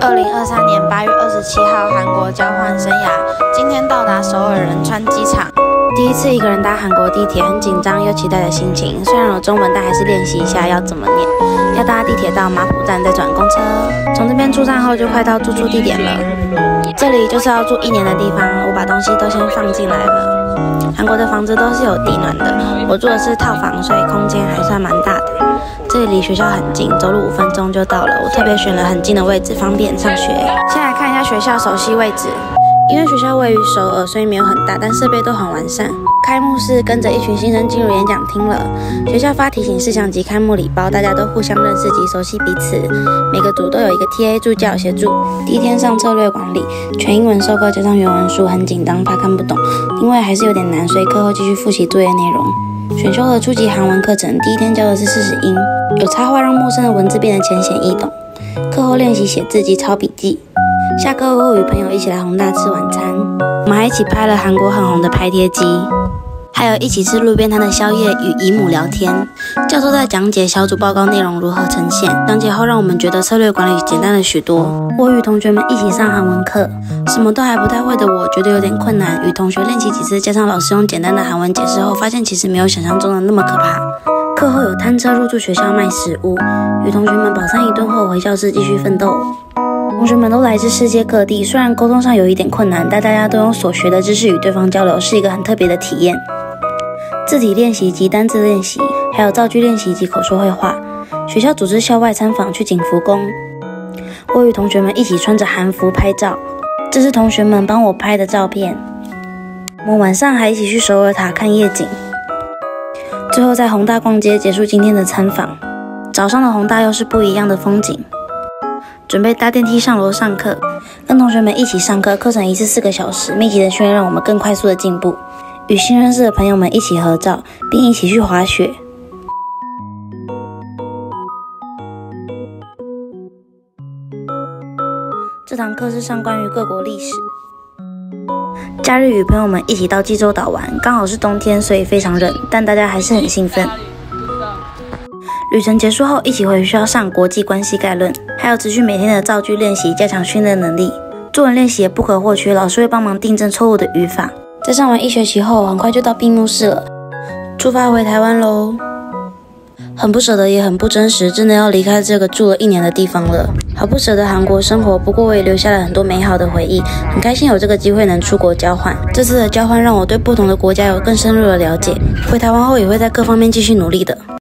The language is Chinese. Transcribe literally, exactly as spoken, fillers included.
二零二三年八月二十七号，韩国交换生涯，今天到达首尔仁川机场。第一次一个人搭韩国地铁，很紧张又期待的心情。虽然有中文，但还是练习一下要怎么念。要搭地铁到马浦站，再转公车。从这边出站后，就快到住宿地点了。这里就是要住一年的地方，我把东西都先放进来了。韩国的房子都是有地暖的，我住的是套房，所以空间还算蛮大的。这里离学校很近，走路五分钟就到了。我特别选了很近的位置，方便上学。先来看一下学校熟悉位置。因为学校位于首尔，所以没有很大，但设备都很完善。开幕式跟着一群新生进入演讲厅了。学校发提醒事项及开幕礼包，大家都互相认识及熟悉彼此。每个组都有一个 T A 助教协助。第一天上策略管理，全英文授课加上原文书，很紧张，怕看不懂。因为还是有点难，所以课后继续复习作业内容。选修了初级韩文课程，第一天教的是四十音，有插画让陌生的文字变得浅显易懂。课后练习写字及抄笔记。下课后与朋友一起来弘大吃晚餐，我们还一起拍了韩国很红的拍贴机，还有一起吃路边摊的宵夜与姨母聊天。教授在讲解小组报告内容如何呈现，讲解后让我们觉得策略管理简单了许多。我与同学们一起上韩文课，什么都还不太会的我觉得有点困难，与同学练习几次，加上老师用简单的韩文解释后，发现其实没有想象中的那么可怕。课后有摊车入住学校卖食物，与同学们饱餐一顿后回教室继续奋斗。同学们都来自世界各地，虽然沟通上有一点困难，但大家都用所学的知识与对方交流，是一个很特别的体验。字体练习及单字练习，还有造句练习及口说绘画。学校组织校外参访去景福宫，我与同学们一起穿着韩服拍照，这是同学们帮我拍的照片。我们晚上还一起去首尔塔看夜景，最后在弘大逛街结束今天的参访。早上的弘大又是不一样的风景。准备搭电梯上楼上课，跟同学们一起上课，课程一次四个小时，密集的训练让我们更快速的进步。与新认识的朋友们一起合照，并一起去滑雪。这堂课是上关于各国历史。假日与朋友们一起到济州岛玩，刚好是冬天，所以非常冷，但大家还是很兴奋。旅程结束后，一起回学校上国际关系概论，还有持续每天的造句练习，加强训练能力。作文练习也不可或缺，老师会帮忙订正错误的语法。在上完一学期后，很快就到闭幕式了，出发回台湾喽。很不舍得，也很不真实，真的要离开这个住了一年的地方了。好不舍得韩国生活，不过我也留下了很多美好的回忆，很开心有这个机会能出国交换。这次的交换让我对不同的国家有更深入的了解，回台湾后也会在各方面继续努力的。